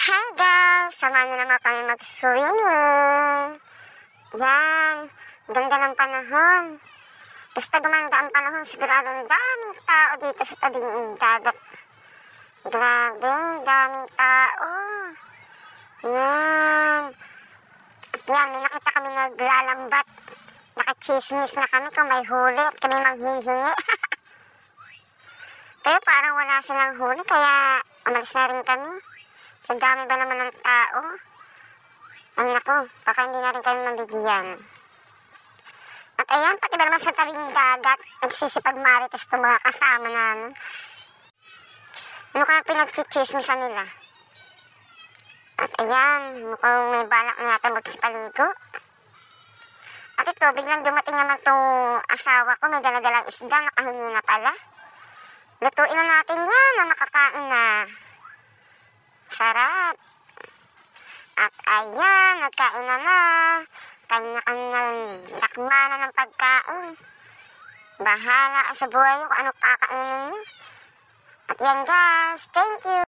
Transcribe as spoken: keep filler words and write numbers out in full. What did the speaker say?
Hi guys! Samahan niyo naman kami mag-swimming. Yan. Ganda ng panahon. Basta gumanda ang panahon, siguradong daming tao dito sa tabing ng dagat. Grabe, daming tao. Yan. At yan, may nakita kami naglalambat. Nakachismis na kami kung may huli at kami manghihingi. Pero parang wala silang huli, kaya umalis na rin kami. Sa dami ba naman ng tao? Ay naku, baka hindi na rin kami mabigyan. At ayan, pati ba naman sa tabing dagat, nagsisipag-marites itong mga kasama namin. Ano kaya pinagchichismisan nila? At ayan, mukhang may balak na yata magsipaligo. At ito, biglang dumating naman itong asawa ko, may daladalang isda, nakahingi na pala. Lutuin na natin yan, na makakain na. Sarap. At ayan, nagkain na na. Kanya-kanyang lakma na ng pagkain. Bahala ka sa buhay mo kung ano kakainin niyo. At yan guys, thank you.